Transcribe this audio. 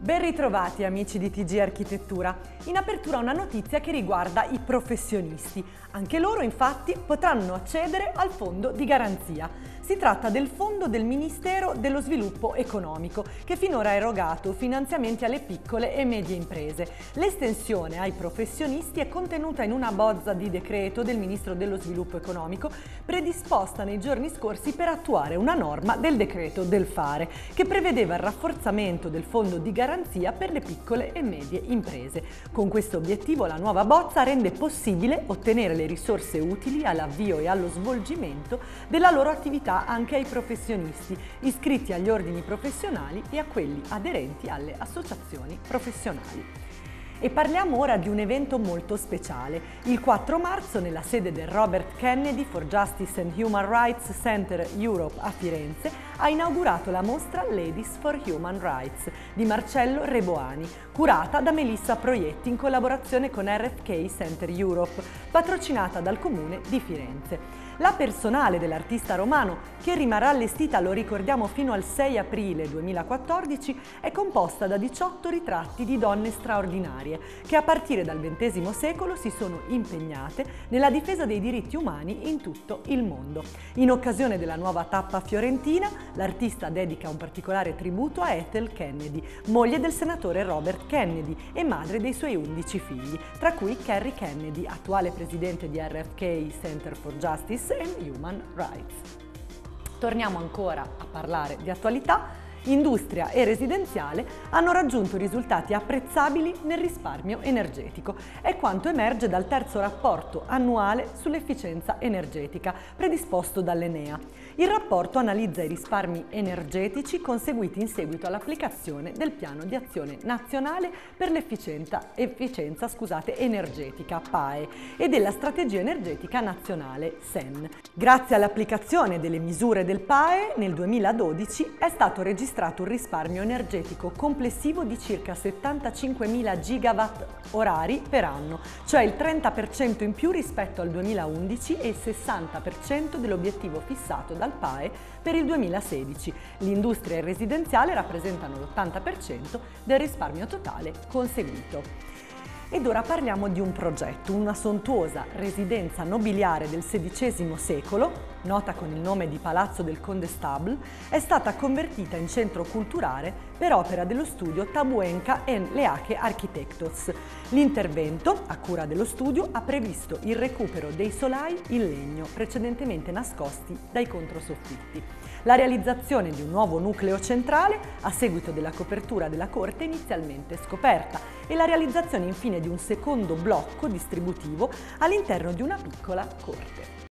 Ben ritrovati amici di TG Architettura. In apertura una notizia che riguarda i professionisti. Anche loro infatti potranno accedere al fondo di garanzia. Si tratta del fondo del Ministero dello Sviluppo Economico che finora ha erogato finanziamenti alle piccole e medie imprese. L'estensione ai professionisti è contenuta in una bozza di decreto del Ministro dello Sviluppo Economico predisposta nei giorni scorsi per attuare una norma del decreto del fare che prevedeva il rafforzamento del fondo di garanzia per le piccole e medie imprese. Con questo obiettivo la nuova bozza rende possibile ottenere le risorse utili all'avvio e allo svolgimento della loro attività anche ai professionisti iscritti agli ordini professionali e a quelli aderenti alle associazioni professionali. E parliamo ora di un evento molto speciale. Il 4 marzo, nella sede del Robert Kennedy for Justice and Human Rights Center Europe a Firenze, ha inaugurato la mostra Ladies for Human Rights di Marcello Reboani, curata da Melissa Proietti in collaborazione con RFK Center Europe, patrocinata dal Comune di Firenze. La personale dell'artista romano, che rimarrà allestita, lo ricordiamo, fino al 6 aprile 2014, è composta da 18 ritratti di donne straordinarie che a partire dal XX secolo si sono impegnate nella difesa dei diritti umani in tutto il mondo. In occasione della nuova tappa fiorentina, l'artista dedica un particolare tributo a Ethel Kennedy, moglie del senatore Robert Kennedy e madre dei suoi 11 figli, tra cui Kerry Kennedy, attuale presidente di RFK Center for Justice and Human Rights. Torniamo ancora a parlare di attualità. Industria e residenziale hanno raggiunto risultati apprezzabili nel risparmio energetico. È quanto emerge dal terzo rapporto annuale sull'efficienza energetica predisposto dall'Enea. Il rapporto analizza i risparmi energetici conseguiti in seguito all'applicazione del Piano di Azione Nazionale per l'Efficienza Energetica (PAE) e della Strategia Energetica Nazionale (SEN). Grazie all'applicazione delle misure del PAE, nel 2012 è stato registrato un risparmio energetico complessivo di circa 75.000 gigawatt orari per anno, cioè il 30% in più rispetto al 2011 e il 60% dell'obiettivo fissato dal PAE per il 2016. L'industria e il residenziale rappresentano l'80% del risparmio totale conseguito. Ed ora parliamo di un progetto, una sontuosa residenza nobiliare del XVI secolo, nota con il nome di Palazzo del Condestable, è stata convertita in centro culturale per opera dello studio Tabuenca en Leache Architectos. L'intervento, a cura dello studio, ha previsto il recupero dei solai in legno precedentemente nascosti dai controsoffitti, la realizzazione di un nuovo nucleo centrale a seguito della copertura della corte inizialmente scoperta e la realizzazione infine di un secondo blocco distributivo all'interno di una piccola corte.